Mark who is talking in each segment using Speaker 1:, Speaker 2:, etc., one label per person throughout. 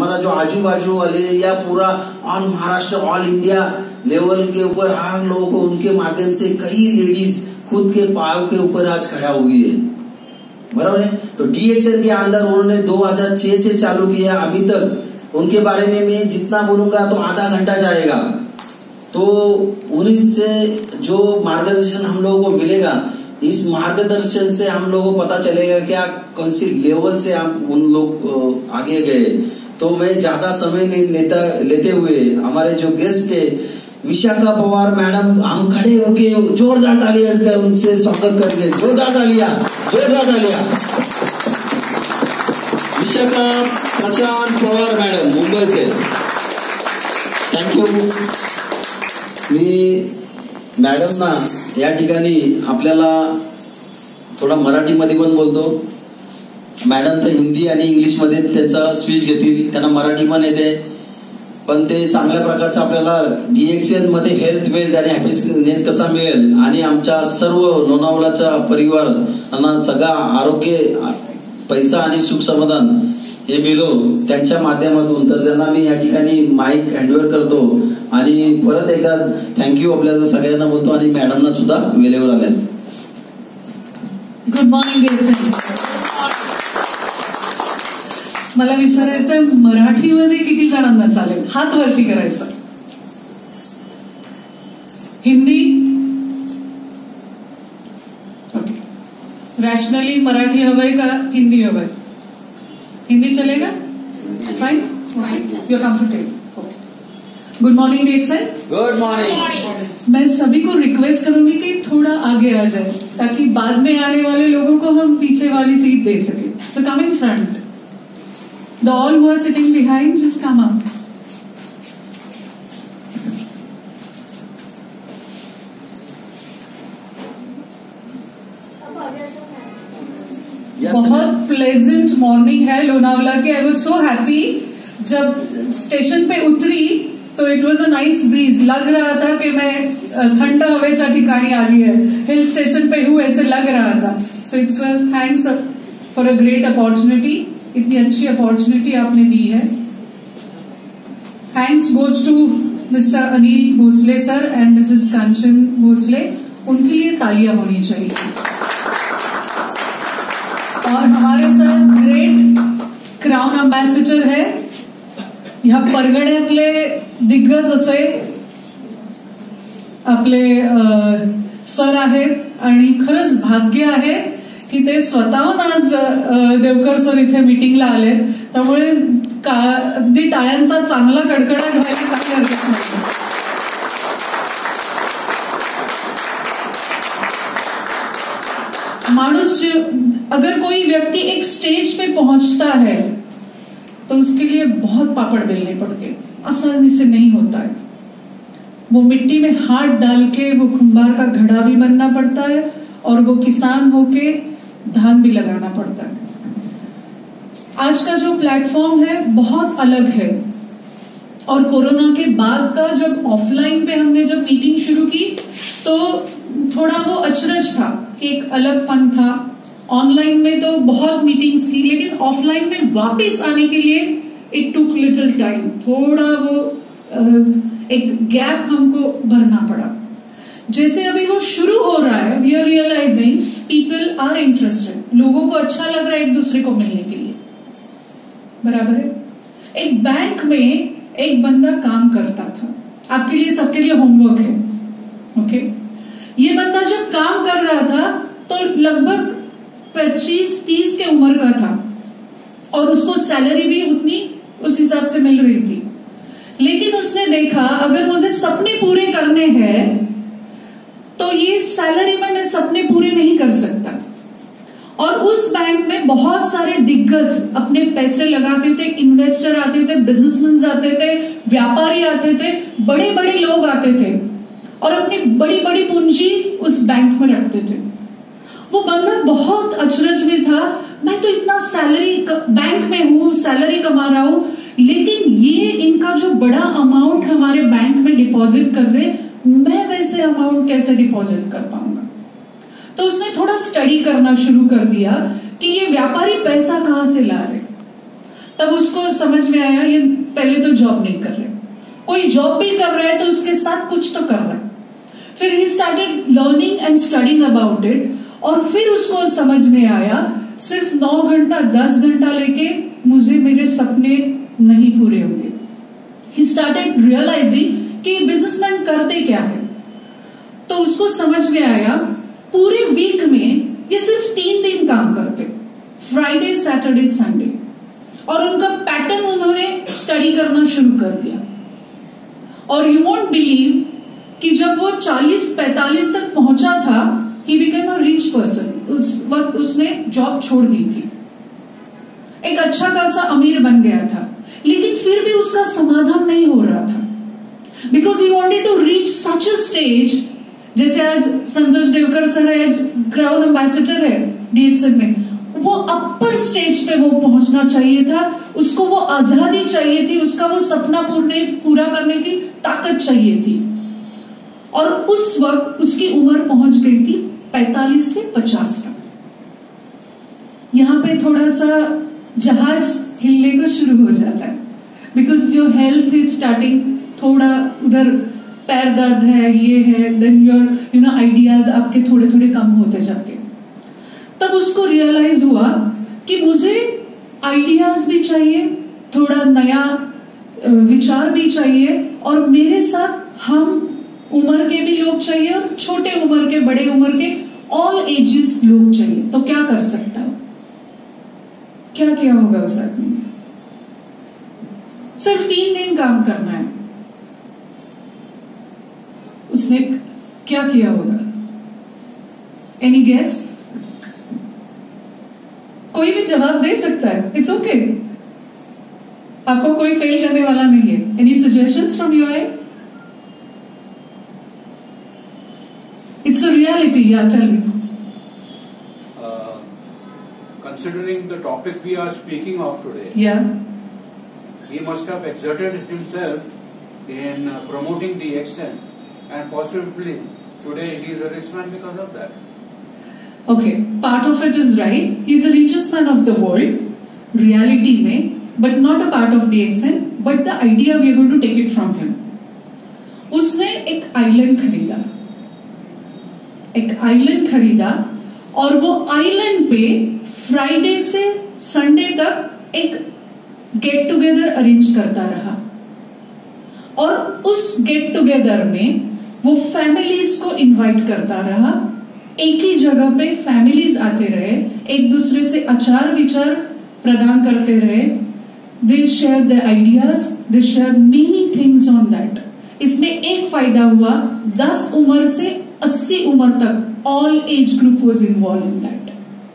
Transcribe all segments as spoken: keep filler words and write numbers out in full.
Speaker 1: हमारा जो आजू बाजू वाले या पूरा all Maharashtra all India level के ऊपर हर लोगों को उनके माध्यम से कई लेडीज खुद के पाँव के ऊपर आज खड़ा हुई है, बराबर है। तो डीएक्सएल के अंदर उन्होंने दो हज़ार छह से चालू किया, अभी तक उनके बारे में मैं जितना बोलूंगा तो आधा घंटा जाएगा। तो उन्हीं से जो मार्गदर्शन हम लोगों को मिलेगा, इस मार्गदर्शन से हम लोगों को पता चलेगा क्या कौन सी लेवल से आप उन लोग आगे गए। तो मैं ज्यादा समय नहीं लेता लेते हुए हमारे जो गेस्ट है विशाखा पवार मैडम, हम खड़े होके जोरदार तालियां कर उनसे स्वागत करके, जोरदार तालियां, जोरदार तालियां। विशाखा प्रशांत पवार मैडम मुंबई से, थँक्यू। मी मॅडम ना या ठिकाणी आपल्याला थोडा मराठीमध्ये पण बोलतो। मॅडम तर हिंदी आणि इंग्लिश मध्ये त्याचा स्पीच घेतील, त्यांना मराठी पण येते, पण ते चांगल्या प्रकारचं आपल्याला डीएक्सएल मध्ये हेल्थ वेल्थ आणि हॅपीनेस कसा मिळेल आणि आमच्या सर्व लोणावळाचा परिवार सगळा आरोग्य, पैसा आणि सुख समाधान हे मिळो त्यांच्या माध्यमातून, तर त्यांना मी या ठिकाणी माईक हँडओव्हर करतो आणि परत एकदा थँक्यू आपल्याला सगळ्यांना बोलतो आणि मॅडमना सुद्धा वेळेवर आल्या।
Speaker 2: Good morning. मला विचारायचं मराठीमध्ये किती जणांना चालेल, हात वरती करायचा। हिंदी ओके, रॅशनली मराठी हवंय का हिंदी हवंय? हिंदी चलेगा? Fine, you are comfortable. Good morning DXL.
Speaker 1: Good morning.
Speaker 2: मैं सभी को रिक्वेस्ट करूंगी कि थोड़ा आगे आ जाए ताकि बाद में आने वाले लोगों को हम पीछे वाली सीट दे सके। So come in front. The all who are sitting behind, just come up. Yes, बहुत प्लेजेंट मॉर्निंग है लोनावला की। आई वॉज सो हैप्पी जब स्टेशन पे उतरी तो it was a nice breeze, लग रहा था कि मैं थंड हवेच्या ठिकाणी आली है, हिल स्टेशन पे हूँ ऐसे लग रहा था। So it's thanks for a great opportunity, इतनी अच्छी अपॉर्चुनिटी आपने दी है। Thanks goes to mister Anil Bhosle sir and misses Kanchan Bhosle, उनके लिए तालियां होनी चाहिए। और हमारे साथ ग्रेट क्राउन अम्बॅसिडर है, ह्या परगण्यातले दिग्गज असे आपले सर आहेत आणि खरंच भाग्य आहे की ते स्वतःहून आज देवकर सर इथे मीटिंगला आले, त्यामुळे अगदी टाळ्यांचा चांगला कडकडाट व्हायला काही हरकत नाही। मानुष अगर कोई व्यक्ति एक स्टेज पे पहुंचता है तो उसके लिए बहुत पापड़ बेलने पड़ते, आसानी से नहीं होता है। वो मिट्टी में हाथ डाल के वो कुंभार का घड़ा भी बनना पड़ता है और वो किसान होके धान भी लगाना पड़ता है। आज का जो प्लेटफॉर्म है बहुत अलग है और कोरोना के बाद का जब ऑफलाइन पे हमने जब मीटिंग शुरू की तो थोड़ा वो अचरज था कि एक अलग पन था। ऑनलाइन में तो बहुत मीटिंग्स की, लेकिन ऑफलाइन में वापस आने के लिए इट टुक लिटिल टाइम, थोड़ा वो एक गैप हमको भरना पड़ा। जैसे अभी वो शुरू हो रहा है, we are realising people are interested, लोगों को अच्छा लग रहा है एक दूसरे को मिलने के लिए, बराबर है। एक बैंक में एक बंदा काम करता था, आपके लिए सबके लिए होमवर्क है, ओके। ये बंदा जब काम कर रहा था तो लगभग पच्चीस तीस के उम्र का था और उसको सैलरी भी उतनी उस हिसाब से मिल रही थी, लेकिन उसने देखा अगर मुझे सपने पूरे करने हैं तो ये सैलरी में मैं सपने पूरे नहीं कर सकता। और उस बैंक में बहुत सारे दिग्गज अपने पैसे लगाते थे, इन्वेस्टर आते थे, बिजनेसमैन आते थे, व्यापारी आते थे, बड़े बड़े लोग आते थे और अपनी बड़ी बड़ी पूंजी उस बैंक में रखते थे। वो बंदा बहुत अचरज में था, मैं तो इतना सैलरी बैंक में हूं, सैलरी कमा रहा हूं, लेकिन ये इनका जो बड़ा अमाउंट हमारे बैंक में डिपॉजिट कर रहे, मैं वैसे अमाउंट कैसे डिपॉजिट कर पाऊंगा। तो उसने थोड़ा स्टडी करना शुरू कर दिया कि ये व्यापारी पैसा कहां से ला रहे। तब उसको समझ में आया ये पहले तो जॉब नहीं कर रहे, कोई जॉब भी कर रहा है तो उसके साथ कुछ तो कर रहा है। फिर he started learning and studying about it, और फिर उसको समझ में आया सिर्फ नौ घंटा दस घंटा लेके मुझे मेरे सपने नहीं पूरे होंगे। ही स्टार्टेड रियलाइजिंग कि बिजनेसमैन करते क्या है। तो उसको समझ में आया पूरे वीक में ये सिर्फ तीन दिन काम करते, फ्राइडे सैटरडे संडे, और उनका पैटर्न उन्होंने स्टडी करना शुरू कर दिया। और यू वोंट बिलीव कि जब वो चालीस पैंतालीस तक पहुंचा था, he became a rich person. उस वक्त उसने जॉब छोड़ दी थी, एक अच्छा खासा अमीर बन गया था, लेकिन फिर भी उसका समाधान नहीं हो रहा था, because he wanted to reach such a stage. जैसे आज संतोष देवकर सर है, क्राउन एम्बेसडर है डीएक्सएन में, वो अपर स्टेज पे वो पहुंचना चाहिए था, उसको वो आजादी चाहिए थी, उसका वो सपना पूरे पूरा करने की ताकत चाहिए थी। और उस वक्त उसकी उम्र पहुंच गई थी पैंतालीस से पचास तक। यहां पे थोड़ा सा जहाज हिलने को शुरू हो जाता है, because your health is starting, थोड़ा उधर पैर दर्द है, ये है, then your you know ideas आपके थोड़े थोड़े कम होते जाते हैं। तब उसको रियलाइज हुआ कि मुझे आइडियाज भी चाहिए, थोड़ा नया विचार भी चाहिए, और मेरे साथ हम उम्र के भी लोग चाहिए, और छोटे उम्र के, बड़े उम्र के, ऑल एजेस लोग चाहिए। तो क्या कर सकता हूं? क्या किया होगा उस आदमी ने? सिर्फ तीन दिन काम करना है। उसने क्या किया होगा? Any guess? कोई भी जवाब दे सकता है, इट्स ओके okay. आपको कोई फेल करने वाला नहीं है। Any suggestions from your end? It's a reality, yeah, tell me.
Speaker 3: Uh, considering the topic we are speaking of today,
Speaker 2: yeah,
Speaker 3: he must have exerted himself in uh, promoting D X N, and possibly today he is a rich man because of that.
Speaker 2: Okay, part of it is right. He's the richest man of the world, reality में, but not a part of D X N, but the idea we are going to take it from him. उसने एक island खरीदा, एक island खरीदा, और वो island पे Friday से संडे तक एक गेट टुगेदर अरेंज करता रहा। और उस गेट टुगेदर में वो फैमिलीज को इनवाइट करता रहा। एक ही जगह पे फैमिलीज आते रहे, एक दूसरे से आचार विचार प्रदान करते रहे। They share their ideas, they share many things on that. इसमें एक फायदा हुआ, दस उम्र से अस्सी उम्र तक all age group was involve in that.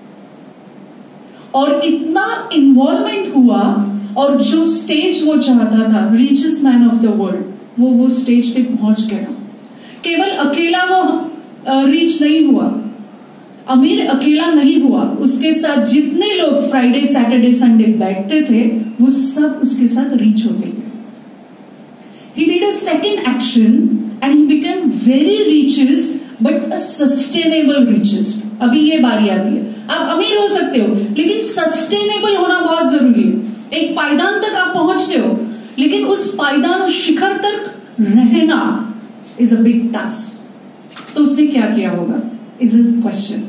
Speaker 2: और इतना इन्वॉल्वमेंट हुआ, और जो स्टेज वो चाहता था, richest man of the world, वो वो स्टेज पे पहुंच गया। केवल अकेला वो रीच नहीं हुआ, अमीर अकेला नहीं हुआ, उसके साथ जितने लोग फ्राइडे सैटरडे संडे बैठते थे, वो सब उसके साथ रीच होते गए। He did a second action and he became very richest, but a sustainable richest. अभी ये बारी आती है, आप अमीर हो सकते हो, लेकिन सस्टेनेबल होना बहुत जरूरी है। एक पायदान तक आप पहुंचते हो, लेकिन उस पायदान, उस शिखर तक रहना इज अ बिग टास्क। तो उसने क्या किया होगा, इज दिस क्वेश्चन।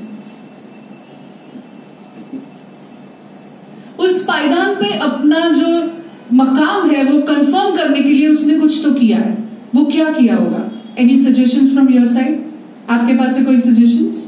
Speaker 2: उस पायदान पे अपना जो मकाम है वो कंफर्म करने के लिए उसने कुछ तो किया है। वो क्या किया होगा? Any suggestions from your side? आपके पास से कोई सजेशंस?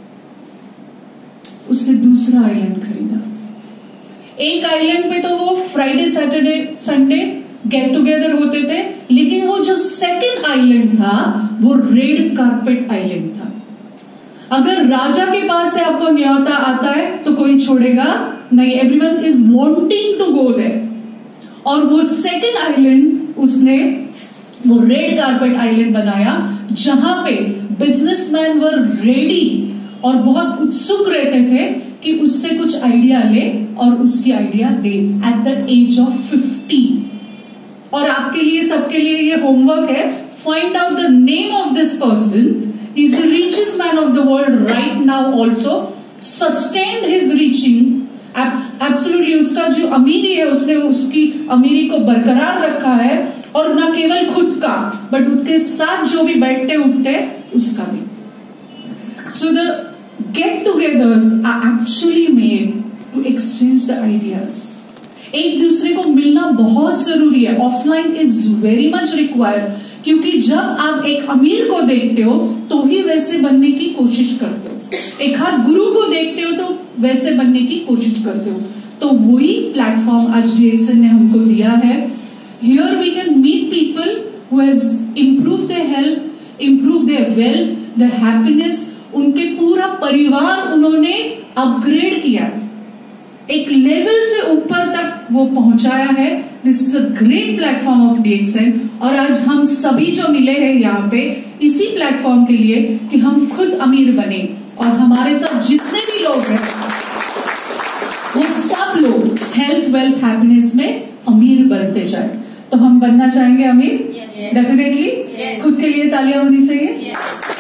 Speaker 2: उसने दूसरा आइलैंड खरीदा। एक आइलैंड पे तो वो Friday Saturday Sunday get together होते थे, लेकिन वो जो सेकंड आइलैंड था वो रेड कारपेट आइलैंड था। अगर राजा के पास से आपको न्योता आता है तो कोई छोड़ेगा नहीं, everyone is wanting to go there. और वो सेकंड आइलैंड उसने वो रेड कारपेट आइलैंड बनाया, जहां पे बिजनेसमैन वर रेडी और बहुत उत्सुक रहते थे कि उससे कुछ आइडिया ले और उसकी आइडिया दे at the age of fifty. और आपके लिए, सबके लिए ये होमवर्क है, find out the name of this person, is the richest man of the world right now, also sustained his reaching absolutely उसका जो अमीरी है उसने उसकी अमीरी को बरकरार रखा है, और न केवल खुद का बट उसके साथ जो भी बैठते उठते उसका भी. So the get togethers are actually made to exchange the ideas. एक दूसरे को मिलना बहुत जरूरी है. Offline is very much required, क्योंकि जब आप एक अमीर को देखते हो तो ही वैसे बनने की कोशिश करते हो, एक हाथ गुरु को देखते हो तो वैसे बनने की कोशिश करते हो. तो वही प्लेटफॉर्म आज डीएक्सएन ने हमको दिया है. Here we can meet people who has improve their health, improve their wealth, their happiness. उनके पूरा परिवार उन्होंने अपग्रेड किया, एक लेवल से ऊपर तक वो पहुंचाया है. This is a great platform of DXN. और आज हम सभी जो मिले हैं यहाँ पे इसी प्लेटफॉर्म के लिए कि हम खुद अमीर बने, और हमारे साथ जितने भी लोग हैं वो सब लोग हेल्थ, वेल्थ, हैप्पीनेस में अमीर बनते जाए. तो हम बनना चाहेंगे अमीर? डेफिनेटली. खुद के लिए तालियां होनी चाहिए. yes.